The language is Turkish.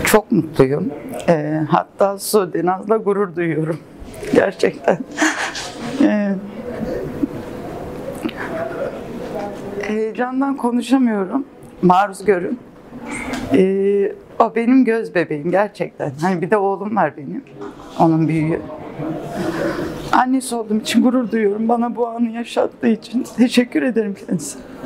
Çok mutluyum. Hatta Sude Naz'la gurur duyuyorum. Gerçekten. Heyecandan konuşamıyorum. Maruz görün. O benim göz bebeğim gerçekten. Hani bir de oğlum var benim. Onun büyüğü. Annesi olduğum için gurur duyuyorum. Bana bu anı yaşattığı için teşekkür ederim kendisine.